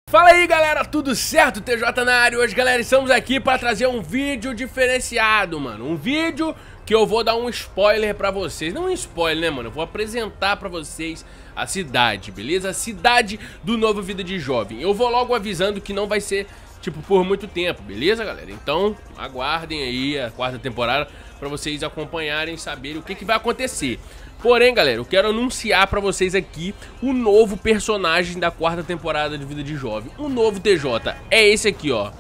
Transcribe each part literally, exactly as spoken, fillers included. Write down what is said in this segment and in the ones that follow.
Fala aí galera, tudo certo? T J na área. Hoje galera, estamos aqui para trazer um vídeo diferenciado, mano. Um vídeo que eu vou dar um spoiler pra vocês. Não um spoiler, né, mano? Eu vou apresentar pra vocês a cidade, beleza? A cidade do novo Vida de Jovem. Eu vou logo avisando que não vai ser, tipo, por muito tempo, beleza, galera? Então, aguardem aí a quarta temporada pra vocês acompanharem e saberem o que, que vai acontecer. Porém, galera, eu quero anunciar pra vocês aqui o novo personagem da quarta temporada de Vida de Jovem. O novo T J é esse aqui, ó.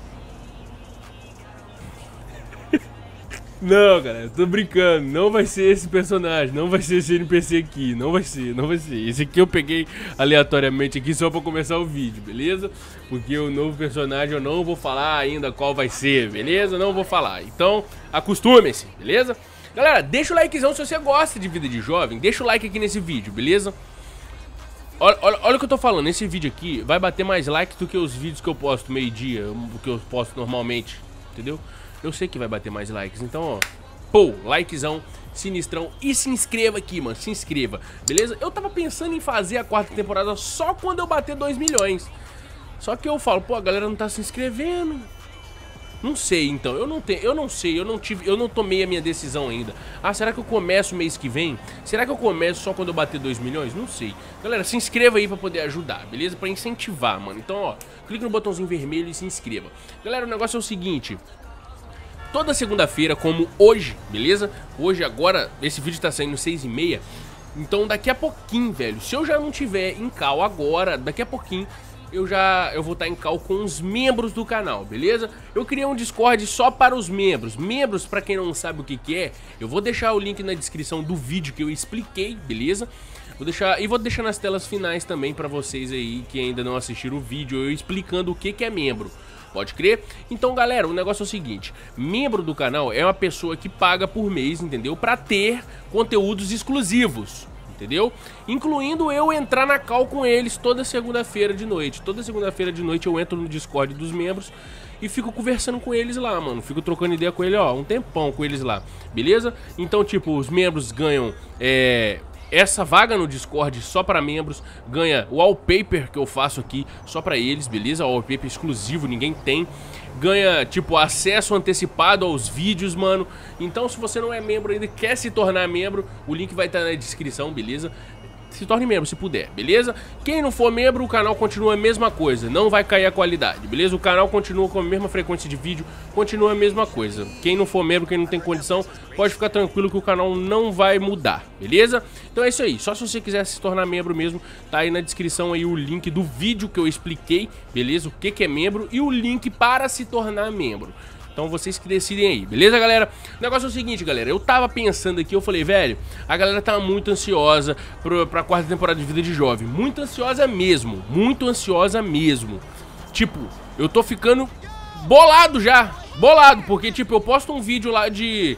Não, galera, tô brincando. Não vai ser esse personagem, não vai ser esse N P C aqui. Não vai ser, não vai ser. Esse aqui eu peguei aleatoriamente aqui só pra começar o vídeo, beleza? Porque o novo personagem eu não vou falar ainda qual vai ser, beleza? Não vou falar. Então, acostumem-se, beleza? Galera, deixa o likezão se você gosta de Vida de Jovem. Deixa o like aqui nesse vídeo, beleza? Olha, olha, olha o que eu tô falando. Esse vídeo aqui vai bater mais likes do que os vídeos que eu posto meio-dia, o que eu posto normalmente, entendeu? Eu sei que vai bater mais likes. Então, ó, pô, likezão, sinistrão. E se inscreva aqui, mano, se inscreva, beleza? Eu tava pensando em fazer a quarta temporada só quando eu bater dois milhões. Só que eu falo, pô, a galera não tá se inscrevendo. Não sei, então, eu não tenho, eu não sei, eu não tive, eu não tomei a minha decisão ainda. Ah, será que eu começo mês que vem? Será que eu começo só quando eu bater dois milhões? Não sei. Galera, se inscreva aí pra poder ajudar, beleza? Pra incentivar, mano. Então, ó, clique no botãozinho vermelho e se inscreva. Galera, o negócio é o seguinte. Toda segunda-feira, como hoje, beleza? Hoje, agora, esse vídeo tá saindo seis e meia. Então, daqui a pouquinho, velho, se eu já não tiver em cal agora, daqui a pouquinho eu já eu vou estar em cal com os membros do canal, beleza? Eu criei um Discord só para os membros. Membros, pra quem não sabe o que que é, eu vou deixar o link na descrição do vídeo que eu expliquei, beleza? Vou deixar, e vou deixar nas telas finais também pra vocês aí que ainda não assistiram o vídeo, eu explicando o que que é membro. Pode crer? Então, galera, o negócio é o seguinte. Membro do canal é uma pessoa que paga por mês, entendeu? Pra ter conteúdos exclusivos, entendeu? Incluindo eu entrar na call com eles toda segunda-feira de noite. Toda segunda-feira de noite eu entro no Discord dos membros e fico conversando com eles lá, mano. Fico trocando ideia com eles, ó, um tempão com eles lá, beleza? Então, tipo, os membros ganham, é... essa vaga no Discord só para membros, ganha o wallpaper que eu faço aqui só para eles, beleza? O wallpaper exclusivo, ninguém tem. Ganha, tipo, acesso antecipado aos vídeos, mano. Então, se você não é membro ainda e quer se tornar membro, o link vai estar na descrição, beleza? Se torne membro se puder, beleza? Quem não for membro, o canal continua a mesma coisa, não vai cair a qualidade, beleza? O canal continua com a mesma frequência de vídeo, continua a mesma coisa. Quem não for membro, quem não tem condição, pode ficar tranquilo que o canal não vai mudar, beleza? Então é isso aí, só se você quiser se tornar membro mesmo, tá aí na descrição aí o link do vídeo que eu expliquei, beleza? O que que é membro e o link para se tornar membro. Então vocês que decidem aí, beleza, galera? O negócio é o seguinte, galera, eu tava pensando aqui, eu falei, velho, a galera tá muito ansiosa pro, pra quarta temporada de Vida de Jovem. Muito ansiosa mesmo, muito ansiosa mesmo. Tipo, eu tô ficando bolado já, bolado, porque, tipo, eu posto um vídeo lá de...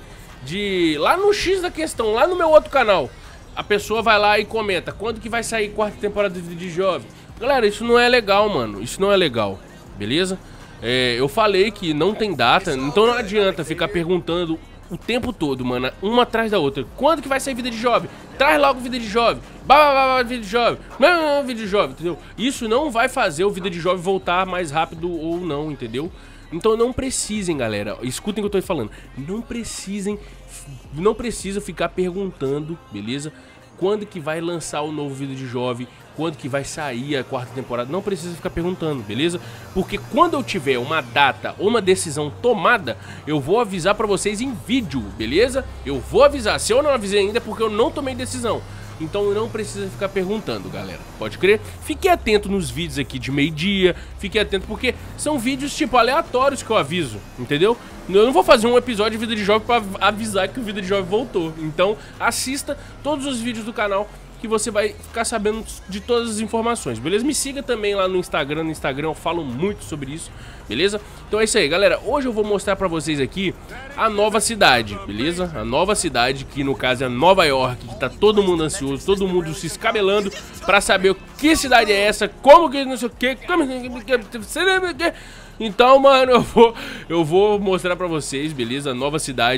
de lá no X da questão, lá no meu outro canal. A pessoa vai lá e comenta, quando que vai sair quarta temporada de Vida de Jovem? Galera, isso não é legal, mano, isso não é legal, beleza? É, eu falei que não tem data, então não adianta ficar perguntando o tempo todo, mano, uma atrás da outra. Quando que vai sair Vida de Jovem? Traz logo Vida de Jovem. Babá, Vida de Jovem. Não, não, Vida de Jovem, entendeu? Isso não vai fazer o Vida de Jovem voltar mais rápido ou não, entendeu? Então não precisem, galera, escutem o que eu tô falando. Não precisem, não precisa ficar perguntando, beleza? Quando que vai lançar o novo Vida de Jovem, quando que vai sair a quarta temporada, não precisa ficar perguntando, beleza? Porque quando eu tiver uma data ou uma decisão tomada, eu vou avisar pra vocês em vídeo, beleza? Eu vou avisar, se eu não avisei ainda é porque eu não tomei decisão. Então não precisa ficar perguntando, galera, pode crer? Fique atento nos vídeos aqui de meio-dia, fique atento porque são vídeos tipo aleatórios que eu aviso, entendeu? Eu não vou fazer um episódio de Vida de Jovem pra avisar que o Vida de Jovem voltou. Então assista todos os vídeos do canal que você vai ficar sabendo de todas as informações, beleza? Me siga também lá no Instagram, no Instagram eu falo muito sobre isso, beleza? Então é isso aí, galera, hoje eu vou mostrar pra vocês aqui a nova cidade, beleza? A nova cidade, que no caso é Nova York, que tá todo mundo ansioso, todo mundo se escabelando pra saber que cidade é essa, como que não sei o que, como que... Então, mano, eu vou, eu vou mostrar pra vocês, beleza? A nova cidade.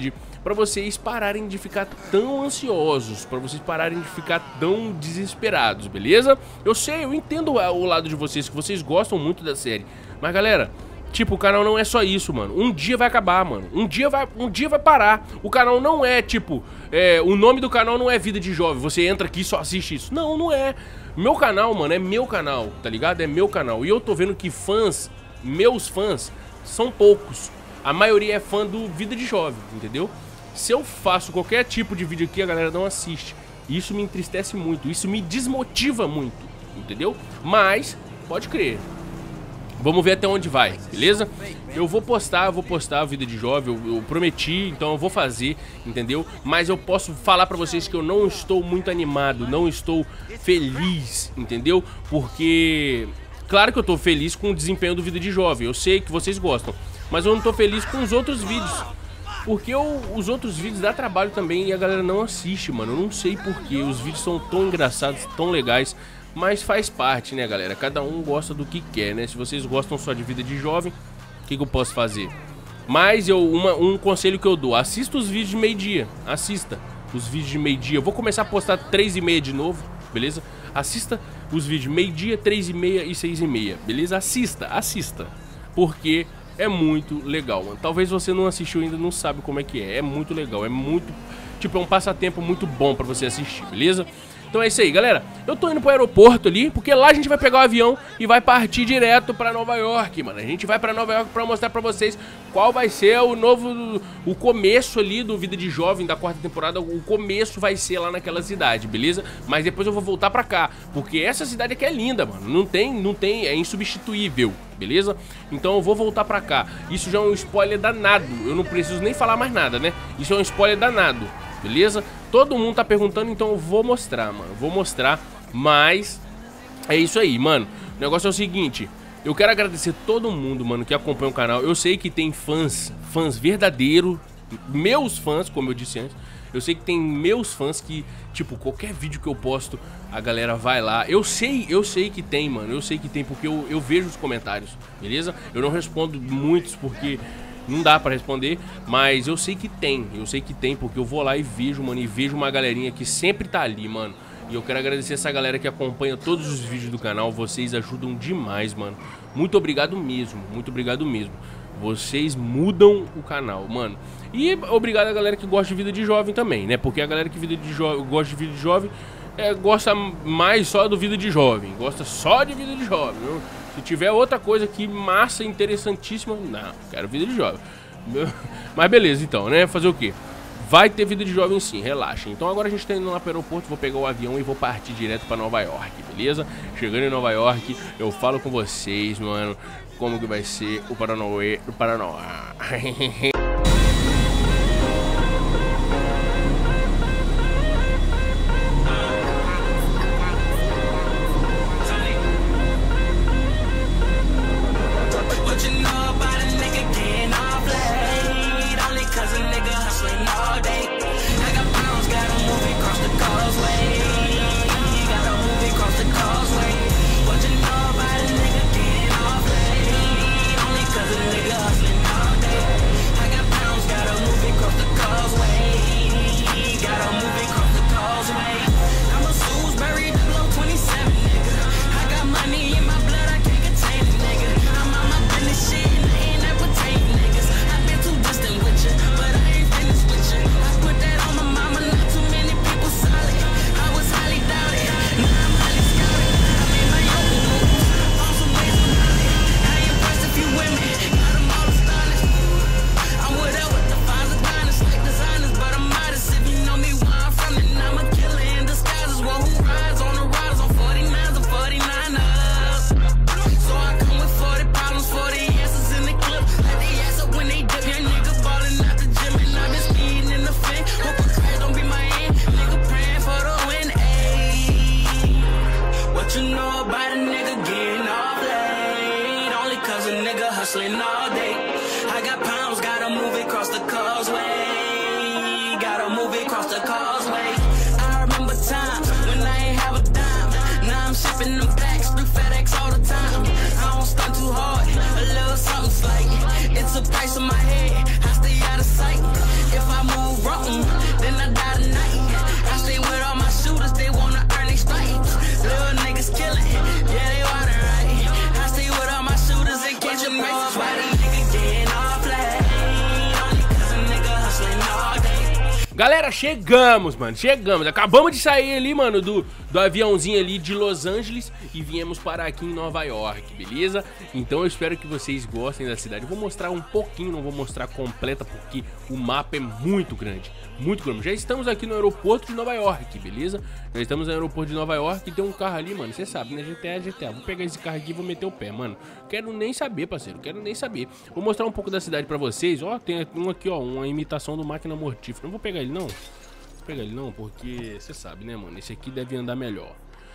pra vocês pararem de ficar tão ansiosos, pra vocês pararem de ficar tão desesperados, beleza? Eu sei, eu entendo o lado de vocês, que vocês gostam muito da série, mas galera, tipo, o canal não é só isso, mano. Um dia vai acabar, mano. Um dia vai, um dia vai parar. O canal não é, tipo, é, o nome do canal não é Vida de Jovem. Você entra aqui e só assiste isso. Não, não é. Meu canal, mano, é meu canal, tá ligado? É meu canal. E eu tô vendo que fãs, meus fãs, são poucos. A maioria é fã do Vida de Jovem, entendeu? Se eu faço qualquer tipo de vídeo aqui, a galera não assiste. Isso me entristece muito. Isso me desmotiva muito, entendeu? Mas, pode crer. Vamos ver até onde vai, beleza? Eu vou postar, eu vou postar a Vida de Jovem, eu, eu prometi, então eu vou fazer, entendeu? Mas eu posso falar pra vocês que eu não estou muito animado, não estou feliz, entendeu? Porque, claro que eu tô feliz com o desempenho do Vida de Jovem, eu sei que vocês gostam, mas eu não tô feliz com os outros vídeos. Porque eu, os outros vídeos dá trabalho também e a galera não assiste, mano. Eu não sei porquê, os vídeos são tão engraçados, tão legais. Mas faz parte, né, galera? Cada um gosta do que quer, né? Se vocês gostam só de Vida de Jovem, o que, que eu posso fazer? Mas eu, uma, um conselho que eu dou: assista os vídeos de meio-dia. Assista os vídeos de meio-dia. Eu vou começar a postar três e meia de novo, beleza? Assista os vídeos meio-dia, três e meia e seis e meia, beleza? Assista, assista. Porque é muito legal, mano. Talvez você não assistiu ainda, não sabe como é que é. É muito legal, é muito... Tipo, é um passatempo muito bom pra você assistir, beleza? Então é isso aí, galera. Eu tô indo pro aeroporto ali, porque lá a gente vai pegar o avião e vai partir direto pra Nova York, mano. A gente vai pra Nova York pra mostrar pra vocês qual vai ser o novo... O começo ali do Vida de Jovem da quarta temporada. O começo vai ser lá naquela cidade, beleza? Mas depois eu vou voltar pra cá, porque essa cidade aqui é linda, mano. Não tem, não tem, é insubstituível, beleza? Então eu vou voltar pra cá. Isso já é um spoiler danado. Eu não preciso nem falar mais nada, né? Isso é um spoiler danado, beleza? Todo mundo tá perguntando, então eu vou mostrar, mano. Vou mostrar, mas é isso aí, mano. O negócio é o seguinte: eu quero agradecer todo mundo, mano, que acompanha o canal. Eu sei que tem fãs, fãs verdadeiros, meus fãs, como eu disse antes. Eu sei que tem meus fãs que, tipo, qualquer vídeo que eu posto, a galera vai lá. Eu sei, eu sei que tem, mano. Eu sei que tem, porque eu, eu vejo os comentários, beleza? Eu não respondo muitos, porque... não dá pra responder, mas eu sei que tem, eu sei que tem, porque eu vou lá e vejo, mano, e vejo uma galerinha que sempre tá ali, mano. E eu quero agradecer essa galera que acompanha todos os vídeos do canal, vocês ajudam demais, mano. Muito obrigado mesmo, muito obrigado mesmo. Vocês mudam o canal, mano. E obrigado a galera que gosta de Vida de Jovem também, né? Porque a galera que vida de jo gosta de Vida de Jovem é, gosta mais só do Vida de Jovem, gosta só de Vida de Jovem, viu? Se tiver outra coisa que massa, interessantíssima, não, quero Vida de Jovem. Mas beleza, então, né? Fazer o quê? Vai ter Vida de Jovem sim, relaxa. Então agora a gente tá indo lá pro aeroporto, vou pegar o avião e vou partir direto pra Nova York, beleza? Chegando em Nova York, eu falo com vocês, mano, como que vai ser o Paranauê do Paraná. hustling all day. I got pounds, gotta move it across the causeway. Gotta move it across the causeway. I remember times when I ain't have a dime. Now I'm shipping them packs through FedEx all the time. I don't stunt too hard, a little something slight. It's a price on my head, I stay out of sight. If I move Galera, chegamos, mano, chegamos. Acabamos de sair ali, mano, do, do aviãozinho ali de Los Angeles e viemos parar aqui em Nova York, beleza? Então eu espero que vocês gostem da cidade. Eu vou mostrar um pouquinho, não vou mostrar completa porque o mapa é muito grande, muito grande. Já estamos aqui no aeroporto de Nova York, beleza? Já estamos no aeroporto de Nova York e tem um carro ali, mano, você sabe, né? G T A, G T A. Vou pegar esse carro aqui e vou meter o pé, mano. Quero nem saber, parceiro, quero nem saber. Vou mostrar um pouco da cidade pra vocês. Ó, tem um aqui, ó, uma imitação do Máquina Mortífera. Não vou pegar ele não, vou pegar ele não, porque você sabe, né, mano? Esse aqui deve andar melhor.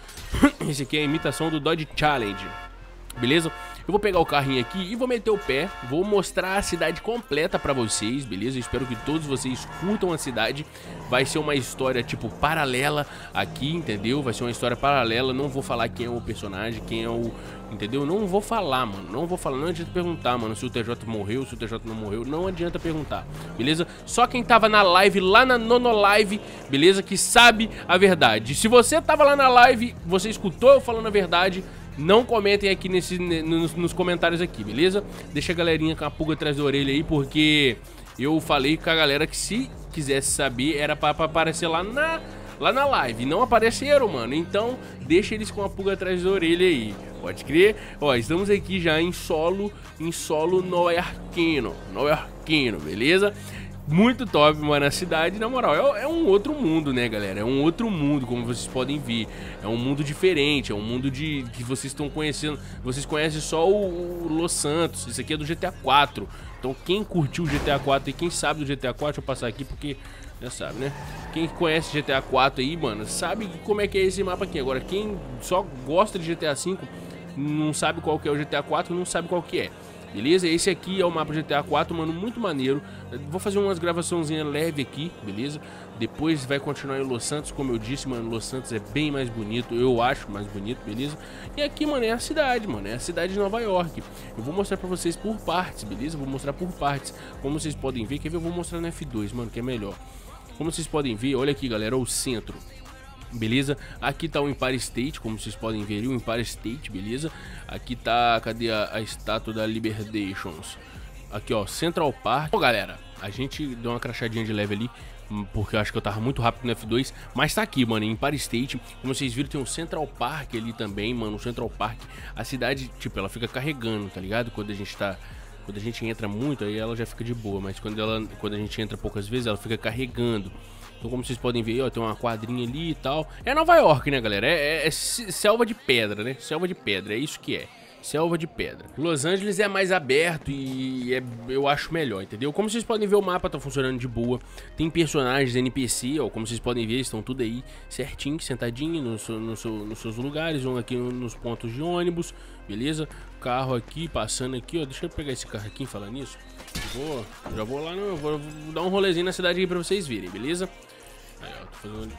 Esse aqui é a imitação do Dodge Challenge, beleza? Eu vou pegar o carrinho aqui e vou meter o pé. Vou mostrar a cidade completa pra vocês, beleza? Eu espero que todos vocês curtam a cidade. Vai ser uma história, tipo, paralela aqui, entendeu? Vai ser uma história paralela. Não vou falar quem é o personagem, quem é o... Entendeu? Não vou falar, mano. Não vou falar. Não adianta perguntar, mano, se o T J morreu, se o T J não morreu. Não adianta perguntar, beleza? Só quem tava na live, lá na Nonolive, beleza? Que sabe a verdade. Se você tava lá na live, você escutou eu falando a verdade, não comentem aqui nesse, nos, nos comentários aqui, beleza? Deixa a galerinha com a pulga atrás da orelha aí, porque eu falei com a galera que se quisesse saber era pra, pra aparecer lá na, lá na live. Não apareceram, mano. Então deixa eles com a pulga atrás da orelha aí. Pode crer? Ó, estamos aqui já em solo, em solo nova-iorquino, nova-iorquino, beleza? Muito top, mano, a cidade, na moral, é, é um outro mundo, né, galera? É um outro mundo, como vocês podem ver. É um mundo diferente, é um mundo de que vocês estão conhecendo. Vocês conhecem só o, o Los Santos, isso aqui é do G T A quatro. Então quem curtiu o G T A quatro e quem sabe do G T A quatro, deixa eu passar aqui porque já sabe, né? Quem conhece G T A quatro aí, mano, sabe como é que é esse mapa aqui. Agora, quem só gosta de G T A cinco, não sabe qual que é o G T A quatro, não sabe qual que é. Beleza? Esse aqui é o mapa G T A quatro, mano, muito maneiro. Vou fazer umas gravaçãozinhas leve aqui, beleza? Depois vai continuar em Los Santos, como eu disse, mano, Los Santos é bem mais bonito, eu acho mais bonito, beleza? E aqui, mano, é a cidade, mano, é a cidade de Nova York. Eu vou mostrar pra vocês por partes, beleza? Vou mostrar por partes. Como vocês podem ver, quer ver? Eu vou mostrar no F dois, mano, que é melhor. Como vocês podem ver, olha aqui, galera, o centro. Beleza? Aqui tá o Empire State, como vocês podem ver, o Empire State, beleza? Aqui tá, cadê a, a estátua da Liberations? Aqui, ó, Central Park. Bom, galera, a gente deu uma crachadinha de leve ali, porque eu acho que eu tava muito rápido no F dois. Mas tá aqui, mano, em Empire State. Como vocês viram, tem um Central Park ali também, mano. O Central Park, a cidade, tipo, ela fica carregando, tá ligado? Quando a gente tá... Quando a gente entra muito, aí ela já fica de boa. Mas quando, ela, quando a gente entra poucas vezes, ela fica carregando. Então, como vocês podem ver, ó, tem uma quadrinha ali e tal. É Nova York, né, galera? É, é, é selva de pedra, né? Selva de pedra, é isso que é. Selva de pedra. Los Angeles é mais aberto e é, eu acho melhor, entendeu? Como vocês podem ver, o mapa tá funcionando de boa. Tem personagens N P C, ó, como vocês podem ver, estão tudo aí certinho, sentadinho no seu, no seu, nos seus lugares. Um aqui nos pontos de ônibus, beleza? Carro aqui, passando aqui, ó. Deixa eu pegar esse carro aqui e falar nisso. Vou, já vou lá, no, vou, vou dar um rolezinho na cidade aqui pra vocês verem, beleza? Aí, ó, tô fazendo...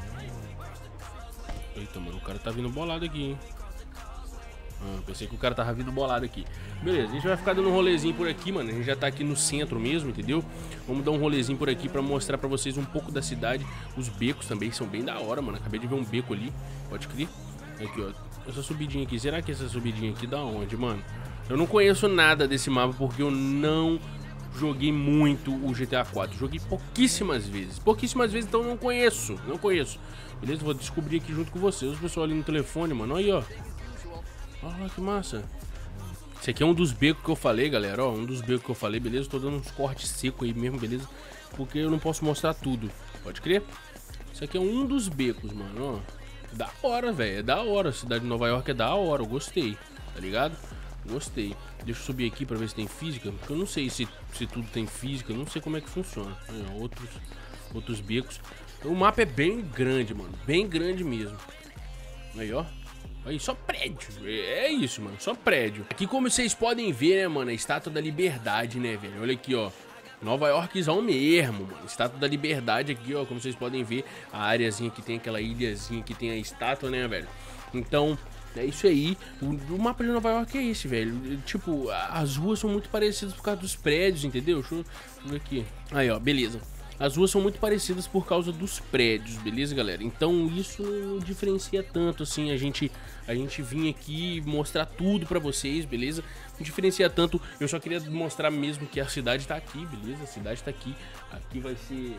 Eita, mano, o cara tá vindo bolado aqui, hein? Ah, pensei que o cara tava vindo bolado aqui. Beleza, a gente vai ficar dando um rolezinho por aqui, mano. A gente já tá aqui no centro mesmo, entendeu? Vamos dar um rolezinho por aqui pra mostrar pra vocês um pouco da cidade. Os becos também são bem da hora, mano. Acabei de ver um beco ali, pode crer. Aqui, ó, essa subidinha aqui. Será que essa subidinha aqui dá onde, mano? Eu não conheço nada desse mapa porque eu não joguei muito o G T A quatro. Joguei pouquíssimas vezes. Pouquíssimas vezes, então eu não conheço. Não conheço. Beleza? Vou descobrir aqui junto com vocês. Os pessoal ali no telefone, mano. Olha aí, ó. Olha que massa. Esse aqui é um dos becos que eu falei, galera. Ó, um dos becos que eu falei, beleza? Tô dando uns cortes secos aí mesmo, beleza? Porque eu não posso mostrar tudo. Pode crer? Isso aqui é um dos becos, mano. Ó. Da hora, velho. É da hora. A cidade de Nova York é da hora. Eu gostei. Tá ligado? Gostei. Deixa eu subir aqui pra ver se tem física. Porque eu não sei se, se tudo tem física. Eu não sei como é que funciona. Aí, ó, outros, outros becos. O mapa é bem grande, mano. Bem grande mesmo. Aí, ó. Aí, só prédio. É isso, mano. Só prédio. Aqui, como vocês podem ver, né, mano? A Estátua da Liberdade, né, velho? Olha aqui, ó. Nova Yorkzão mesmo, mano. Estátua da Liberdade aqui, ó. Como vocês podem ver, a áreazinha que tem aquela ilhazinha que tem a estátua, né, velho? Então, é isso aí. O, o mapa de Nova York é esse, velho. Tipo, as ruas são muito parecidas por causa dos prédios, entendeu? Deixa eu, deixa eu ver aqui. Aí, ó, beleza. As ruas são muito parecidas por causa dos prédios, beleza, galera? Então isso não diferencia tanto, assim, a gente, a gente vir aqui mostrar tudo pra vocês, beleza? Não diferencia tanto, eu só queria mostrar mesmo que a cidade tá aqui, beleza? A cidade tá aqui, aqui vai ser...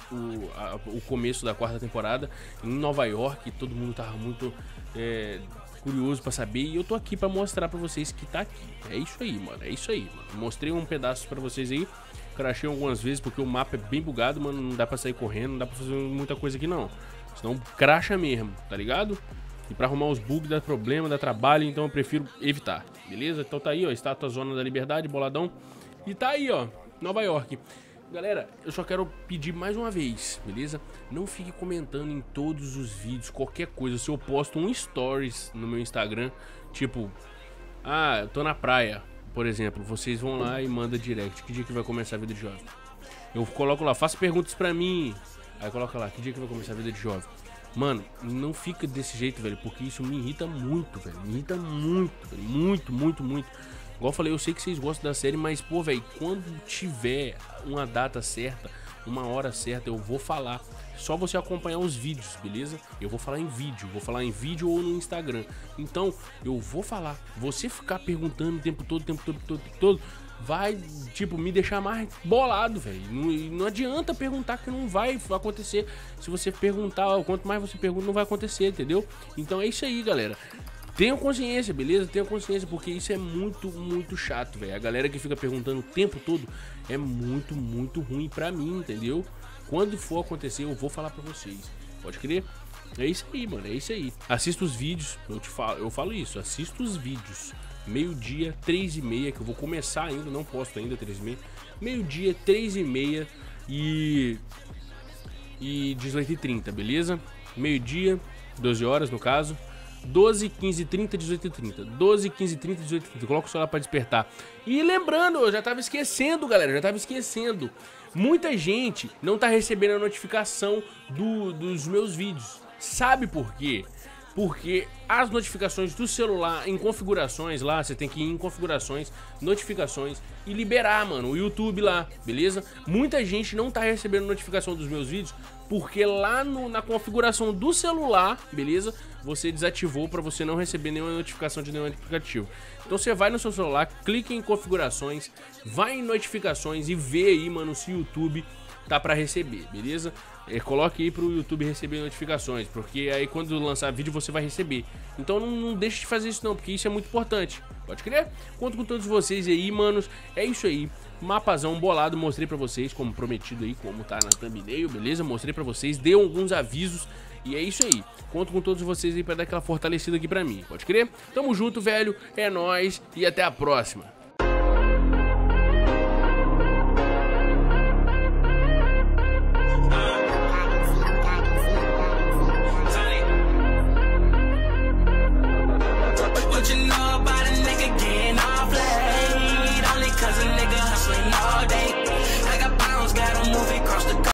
o, a, o começo da quarta temporada em Nova York. Todo mundo tava muito é, curioso pra saber, e eu tô aqui pra mostrar pra vocês que tá aqui. É isso aí, mano, é isso aí, mano. Mostrei um pedaço pra vocês aí. Crashei algumas vezes porque o mapa é bem bugado, mano. Não dá pra sair correndo, não dá pra fazer muita coisa aqui não. Senão cracha mesmo, tá ligado? E pra arrumar os bugs dá problema, dá trabalho, então eu prefiro evitar, beleza? Então tá aí, ó, Estátua Zona da Liberdade, boladão. E tá aí, ó, Nova York. Galera, eu só quero pedir mais uma vez, beleza? Não fique comentando em todos os vídeos, qualquer coisa. Se eu posto um stories no meu Instagram, tipo, ah, eu tô na praia, por exemplo, vocês vão lá e mandam direct. Que dia que vai começar a vida de jovem? Eu coloco lá, faça perguntas pra mim. Aí coloca lá, que dia que vai começar a vida de jovem? Mano, não fica desse jeito, velho, porque isso me irrita muito, velho. Me irrita muito, velho, muito, muito, muito. Igual eu falei, eu sei que vocês gostam da série, mas, pô, velho, quando tiver uma data certa, uma hora certa, eu vou falar. Só você acompanhar os vídeos, beleza? Eu vou falar em vídeo, vou falar em vídeo ou no Instagram. Então, eu vou falar. Você ficar perguntando o tempo todo, o tempo todo, o tempo todo, vai, tipo, me deixar mais bolado, velho. Não, não adianta perguntar que não vai acontecer. Se você perguntar, quanto mais você pergunta, não vai acontecer, entendeu? Então é isso aí, galera. Tenham consciência, beleza? Tenham consciência, porque isso é muito, muito chato, velho. A galera que fica perguntando o tempo todo é muito, muito ruim pra mim, entendeu? Quando for acontecer, eu vou falar pra vocês. Pode crer? É isso aí, mano, é isso aí. Assista os vídeos, eu te falo, eu falo isso, assista os vídeos. Meio-dia, três e meia, que eu vou começar ainda, não posto ainda, três e meia. Meio-dia, três e meia e... E dezoito e trinta, beleza? Meio-dia, doze horas no caso. doze, quinze e trinta, dezoito e trinta. doze, quinze e trinta, dezoito e trinta. Coloca o celular pra despertar. E lembrando, eu já tava esquecendo, galera. Já tava esquecendo. Muita gente não tá recebendo a notificação do, dos meus vídeos. Sabe por quê? Porque as notificações do celular em configurações lá, você tem que ir em configurações, notificações e liberar, mano, o YouTube lá, beleza? Muita gente não tá recebendo notificação dos meus vídeos porque lá no, na configuração do celular, beleza? Você desativou para você não receber nenhuma notificação de nenhum aplicativo. Então você vai no seu celular, clica em configurações, vai em notificações e vê aí, mano, se o YouTube tá para receber, beleza? É, coloque aí pro YouTube receber notificações, porque aí quando lançar vídeo você vai receber. Então não, não deixe de fazer isso não, porque isso é muito importante. Pode crer? Conto com todos vocês aí, manos. É isso aí. Mapazão bolado, mostrei pra vocês, como prometido aí, como tá na thumbnail, beleza? Mostrei pra vocês, dei alguns avisos. E é isso aí. Conto com todos vocês aí pra dar aquela fortalecida aqui pra mim. Pode crer? Tamo junto, velho. É nóis e até a próxima.